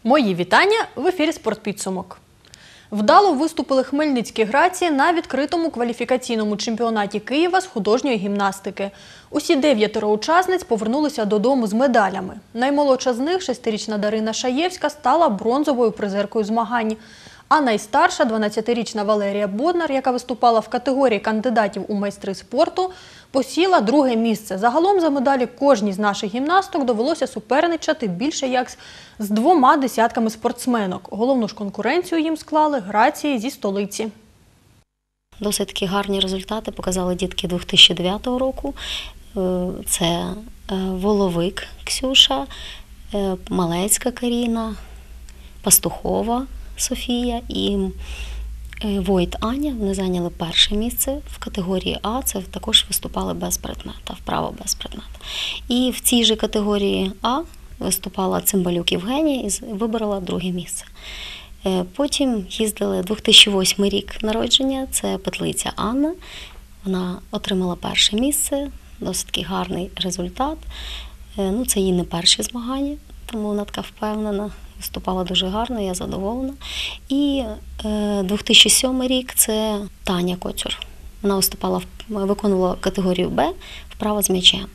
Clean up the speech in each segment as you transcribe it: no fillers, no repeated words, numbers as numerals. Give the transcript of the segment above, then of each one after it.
Мої вітання, в ефірі «Спортпідсумок». Вдало виступили хмельницькі грації на відкритому кваліфікаційному чемпіонаті Києва з художньої гімнастики. Усі 9 учасниць повернулися додому з медалями. Наймолодша з них, 6-річна Дарина Шаєвська, стала бронзовою призеркою змагань. А найстарша, 12-річна Валерія Боднар, яка виступала в категорії кандидатів у майстри спорту, посіла 2-е місце. Загалом за медалі кожній з наших гімнасток довелося суперничати більше як з 2 десятками спортсменок. Головну ж конкуренцію їм склали грації зі столиці. Досить такі гарні результати показали дітки 2009 року. Це Воловик Ксюша, Малецька Каріна, Пастухова Софія і Войт Аня. Вони зайняли 1-е місце в категорії А. Це також виступали без предмета, вправо без предмета. І в цій же категорії А виступала Цимбалюк Євгенія і виборола 2-е місце. Потім їздили 2008 рік народження, це Петлиця Анна. Вона отримала 1-е місце, досить такий гарний результат. Це її не перші змагання, тому вона така впевнена. Виступала дуже гарно, я задоволена. І 2007 рік – це Таня Коцюр. Вона виконувала категорію Б вправо з м'ячем.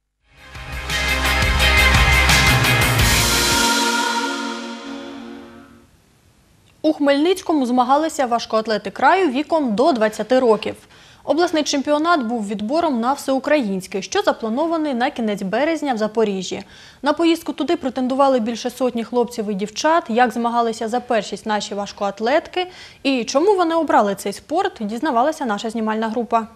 У Хмельницькому змагалися важкоатлети краю віком до 20 років. Обласний чемпіонат був відбором на всеукраїнський, що запланований на кінець березня в Запоріжжі. На поїздку туди претендували більше сотні хлопців і дівчат. Як змагалися за першість наші важкоатлетки і чому вони обрали цей спорт, дізнавалася наша знімальна група.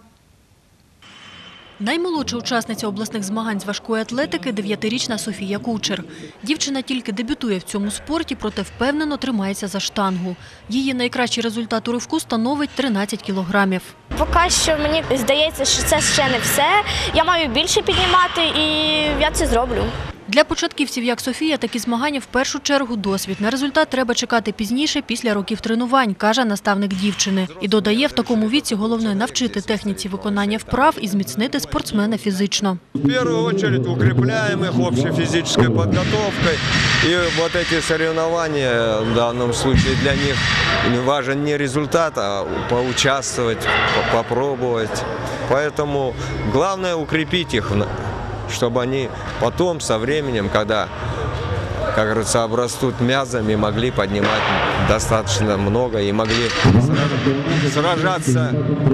Наймолодша учасниця обласних змагань з важкої атлетики – 9-річна Софія Кучер. Дівчина тільки дебютує в цьому спорті, проте впевнено тримається за штангу. Її найкращий результат у ривку становить 13 кілограмів. Поки що мені здається, що це ще не все. Я маю більше піднімати і я це зроблю. Для початківців, як Софія, такі змагання в першу чергу досвід. На результат треба чекати пізніше, після років тренувань, каже наставник дівчини. І додає, в такому віці головне навчити техніці виконання вправ і зміцнити спортсмена фізично. В першу чергу укріпляємо їх общою фізичною підготовкою. І вот ці соревновання, в даному випадку, для них важен не результат, а поучаствовать, попробовать. Поэтому главное укрепить их, чтобы они потом, со временем, когда, как говорится, обрастут мязами, могли поднимать достаточно много и могли сражаться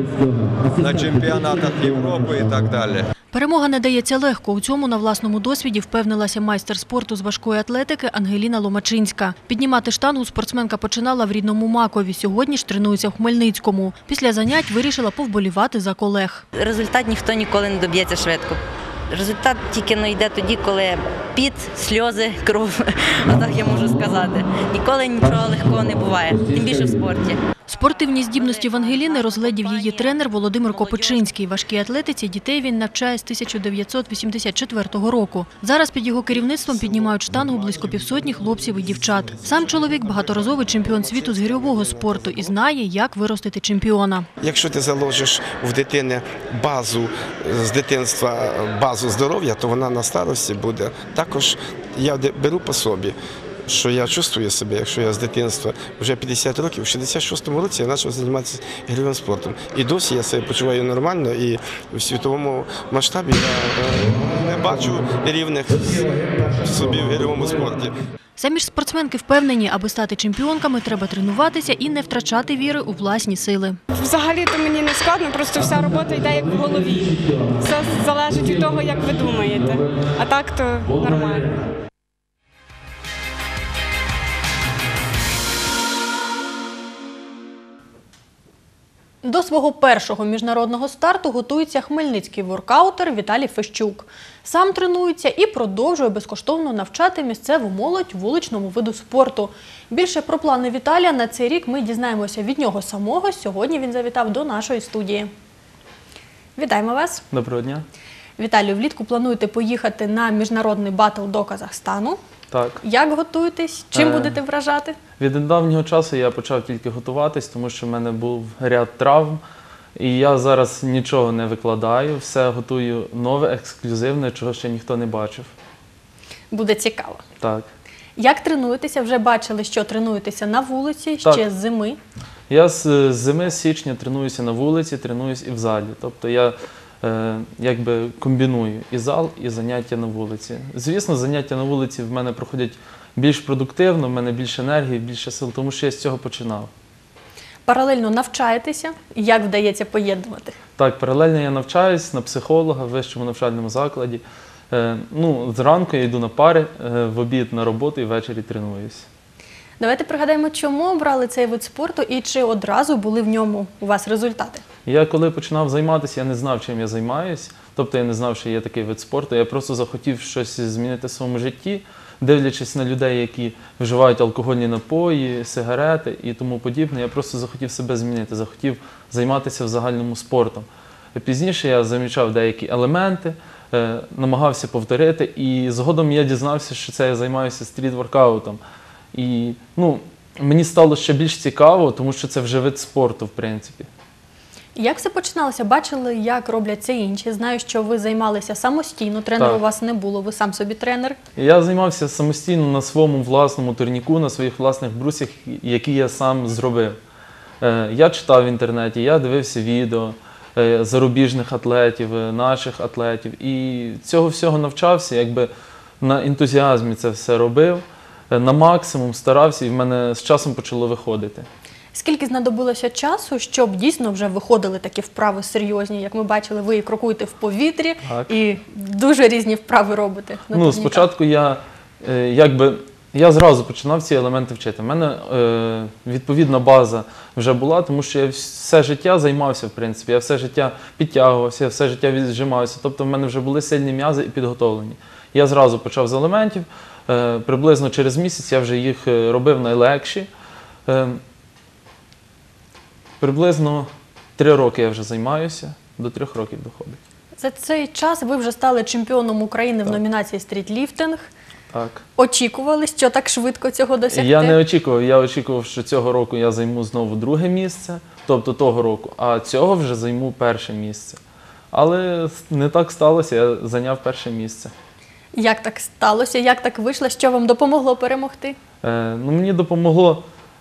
на чемпіонатах Європи і так далі. Перемога не дається легко. У цьому на власному досвіді впевнилася майстер спорту з важкої атлетики Ангеліна Ломачинська. Піднімати штангу спортсменка починала в рідному Макові. Сьогодні ж тренується в Хмельницькому. Після занять вирішила повболівати за колег. Результат ніхто ніколи не доб'ється швидко. Результат тільки йде тоді, коли піт, сльози, кров, отак я можу сказати. Ніколи нічого легкого не буває, тим більше в спорті. Спортивні здібності в Ангеліни розглядів її тренер Володимир Копичинський. Важкій атлетиці дітей він навчає з 1984 року. Зараз під його керівництвом піднімають штангу близько півсотні хлопців і дівчат. Сам чоловік – багаторазовий чемпіон світу з гирьового спорту і знає, як виростити чемпіона. Якщо ти заложиш в дитини базу з дитинства, базу здоров'я, то вона на старості буде. Також я беру по собі, що я чувствую себе, якщо я з дитинства вже 50 років, в 66-му році я почав займатися гирьовим спортом. І досі я себе почуваю нормально, і в світовому масштабі я не бачу рівних собі в гирьовому спорті. Самі ж спортсменки впевнені, аби стати чемпіонками, треба тренуватися і не втрачати віри у власні сили. Взагалі-то мені не складно, просто вся робота йде як в голові. Все залежить від того, як ви думаєте. А так то нормально. До свого першого міжнародного старту готується хмельницький воркаутер Віталій Фещук. Сам тренується і продовжує безкоштовно навчати місцеву молодь вуличному виду спорту. Більше про плани Віталія на цей рік ми дізнаємося від нього самого. Сьогодні він завітав до нашої студії. Вітаємо вас. Доброго дня. Віталію, влітку плануєте поїхати на міжнародний батл до Казахстану. Так. Як готуєтесь? Чим будете вражати? Від недавнього часу я почав тільки готуватись, тому що в мене був ряд травм. І я зараз нічого не викладаю, все готую нове, ексклюзивне, чого ще ніхто не бачив. Буде цікаво. Так. Як тренуєтеся? Вже бачили, що тренуєтеся на вулиці Так. ще з зими. Я з зими, з січня тренуюся на вулиці, тренуюсь і в залі. Тобто я якби комбіную і зал, і заняття на вулиці. Звісно, заняття на вулиці в мене проходять більш продуктивно, в мене більше енергії, більше сил, тому що я з цього починав. Паралельно навчаєтеся. Як вдається поєднувати? Так, паралельно я навчаюсь на психолога в вищому навчальному закладі. Зранку я йду на пари, в обід на роботу і ввечері тренуюсь. Давайте пригадаємо, чому обрали цей вид спорту і чи одразу були в ньому у вас результати. Я коли починав займатися, я не знав, чим я займаюсь. Тобто я не знав, що є такий вид спорту. Я просто захотів щось змінити в своєму житті, дивлячись на людей, які вживають алкогольні напої, сигарети і тому подібне. Я просто захотів себе змінити, захотів займатися в загальному спортом. Пізніше я замічав деякі елементи, намагався повторити, і згодом я дізнався, що це я займаюся стріт-воркаутом. І мені стало ще більш цікаво, тому що це вже вид спорту, в принципі. Як все починалося? Бачили, як роблять це інші? Знаю, що ви займалися самостійно, тренера Так. у вас не було, ви сам собі тренер. Я займався самостійно на своєму власному турніку, на своїх власних брусьях, які я сам зробив. Я читав в інтернеті, я дивився відео зарубіжних атлетів, наших атлетів. І цього всього навчався, якби на ентузіазмі це все робив, на максимум старався, і в мене з часом почало виходити. Скільки знадобилося часу, щоб дійсно вже виходили такі вправи серйозні? Як ми бачили, ви крокуєте в повітрі Так. і дуже різні вправи робите на турніках. Спочатку я зразу починав ці елементи вчити. У мене відповідна база вже була, тому що я все життя займався, в принципі. Я все життя підтягувався, я все життя віджимався. Тобто в мене вже були сильні м'язи і підготовлені. Я зразу почав з елементів. Приблизно через місяць я вже їх робив найлегші. Приблизно 3 роки я вже займаюся, до 3 років доходить. За цей час ви вже стали чемпіоном України в номінації стрітліфтинг. Так. Очікували, що так швидко цього досягти? Я не очікував. Я очікував, що цього року я займу знову 2-е місце, тобто того року, а цього вже займу 1-е місце. Але не так сталося, я зайняв 1-е місце. Як так сталося? Як так вийшло? Що вам допомогло перемогти? Мені допомогло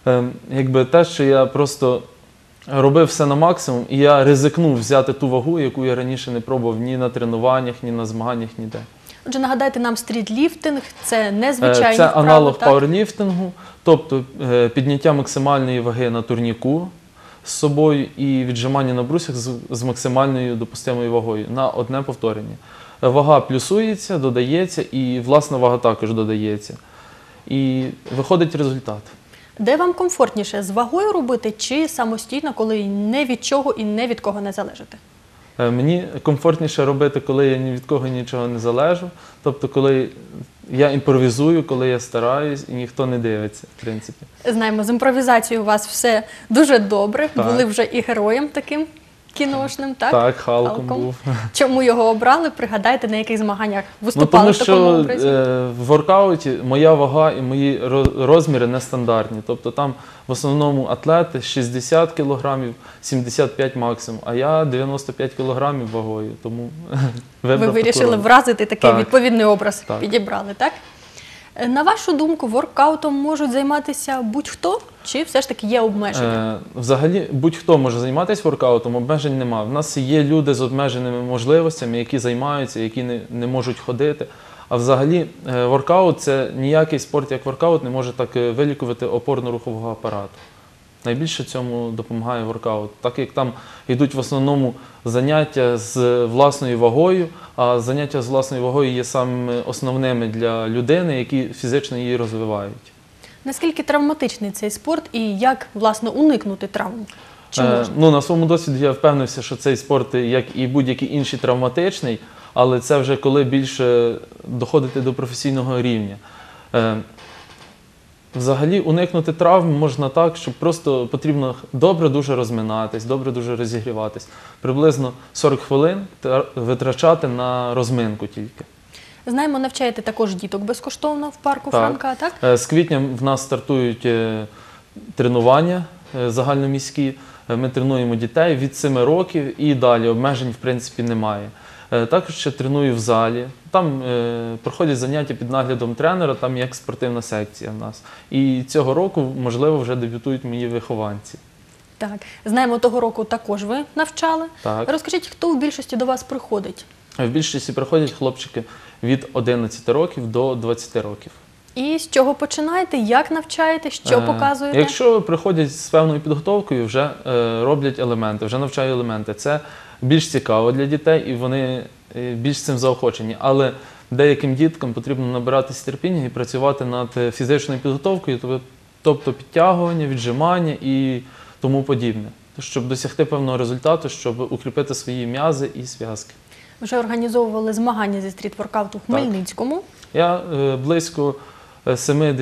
те, що я просто робив все на максимум, і я ризикнув взяти ту вагу, яку я раніше не пробував ні на тренуваннях, ні на змаганнях, ніде. Отже, нагадайте нам, стрітліфтинг – це незвичайні Це вправи, аналог так? пауерліфтингу, тобто підняття максимальної ваги на турніку з собою і віджимання на брусях з максимальною допустимою вагою на одне повторення. Вага плюсується, додається, і власна вага також додається. І виходить результат. Де вам комфортніше, з вагою робити чи самостійно, коли не від чого і не від кого не залежите? Мені комфортніше робити, коли я ні від кого нічого не залежу. Тобто, коли я імпровізую, коли я стараюсь і ніхто не дивиться, в принципі. Знаємо, з імпровізацією у вас все дуже добре. Так. Були вже і героєм таким кіношним, так? Так, Халком був. Чому його обрали? Пригадайте, на яких змаганнях виступали в такому Тому образі? що в воркауті моя вага і мої розміри нестандартні. Тобто там в основному атлети 60 кг, 75 максимум, а я 95 кг вагою. Тому Ви вибрав вирішили таку роль. вразити такий Так. відповідний образ, Так. підібрали, так? На вашу думку, воркаутом можуть займатися будь-хто? Чи все ж таки є обмеження? Взагалі, будь-хто може займатися воркаутом, обмежень немає. В нас є люди з обмеженими можливостями, які займаються, які не можуть ходити. А взагалі, воркаут – це ніякий спорт, як воркаут, не може так вилікувати опорно-рухового апарату. Найбільше цьому допомагає воркаут. Так як там йдуть в основному заняття з власною вагою, а заняття з власною вагою є самими основними для людини, які фізично її розвивають. Наскільки травматичний цей спорт і як, власне, уникнути травм? Чи можна? На своєму досвіді я впевнився, що цей спорт, як і будь-який інший, травматичний, але це вже коли більше доходити до професійного рівня. Взагалі уникнути травм можна так, що просто потрібно добре дуже розминатись, добре дуже розігріватись. Приблизно 40 хвилин витрачати на розминку тільки. Знаємо, навчаєте також діток безкоштовно в парку Так. Франка, так? З квітня в нас стартують тренування загальноміські. Ми тренуємо дітей від 7 років і далі. Обмежень, в принципі, немає. Також ще треную в залі. Там проходять заняття під наглядом тренера, там як спортивна секція в нас. І цього року, можливо, вже дебютують мої вихованці. Так, знаємо, того року також ви навчали. Так. Розкажіть, хто в більшості до вас приходить? В більшості приходять хлопчики від 11 років до 20 років. І з чого починаєте, як навчаєте, що показуєте? Якщо приходять з певною підготовкою, вже роблять елементи, вже навчаю елементи. Це більш цікаво для дітей і вони більш цим заохочені. Але деяким діткам потрібно набиратися терпіння і працювати над фізичною підготовкою, тобто підтягування, віджимання і тому подібне. Щоб досягти певного результату, щоб укріпити свої м'язи і зв'язки. Вже організовували змагання зі стріт-воркауту в Хмельницькому. Я близько 7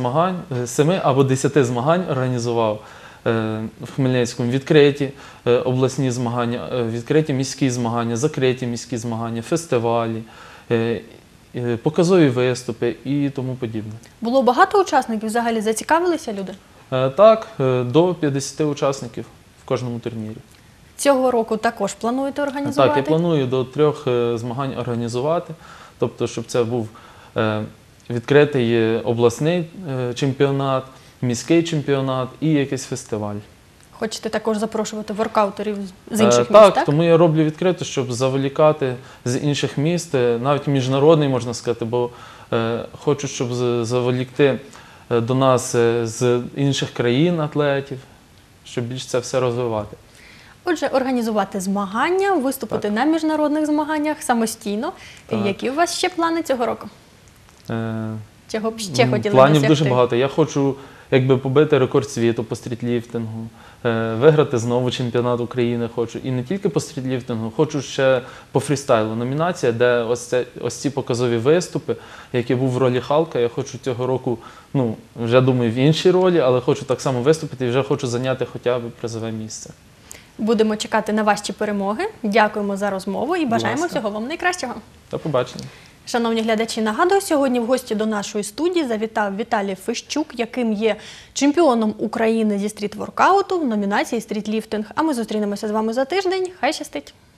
або 10 змагань організував в Хмельницькому. Відкриті обласні змагання, відкриті міські змагання, закриті міські змагання, фестивалі, показові виступи і тому подібне. Було багато учасників, взагалі зацікавилися люди? Так, до 50 учасників в кожному турнірі. Цього року також плануєте організувати? Так, я планую до 3 змагань організувати, тобто, щоб це був відкритий обласний чемпіонат, міський чемпіонат і якийсь фестиваль. Хочете також запрошувати воркаутерів з інших міст, так? так? Тому я роблю відкрито, щоб заволікати з інших міст, навіть міжнародний, можна сказати, бо хочу, щоб заволікти до нас з інших країн атлетів, щоб більш це все розвивати. Отже, організувати змагання, виступити на міжнародних змаганнях самостійно. Так. Які у вас ще плани цього року? Чого б ще хотіли Планів досягти? дуже багато. Я хочу побити рекорд світу по стрітліфтингу, виграти знову чемпіонат України хочу. І не тільки по стрітліфтингу, хочу ще по фрістайлу. Номінація, де ось ці показові виступи, як я був в ролі Халка, я хочу цього року, вже думаю, в іншій ролі, але хочу так само виступити і вже хочу зайняти хоча б призове місце. Будемо чекати на ваші перемоги. Дякуємо за розмову і бажаємо ласка. всього вам найкращого. До побачення. Шановні глядачі, нагадую, сьогодні в гості до нашої студії завітав Віталій Фищук, яким є чемпіоном України зі стріт-воркауту в номінації «Стрітліфтинг». А ми зустрінемося з вами за тиждень. Хай щастить!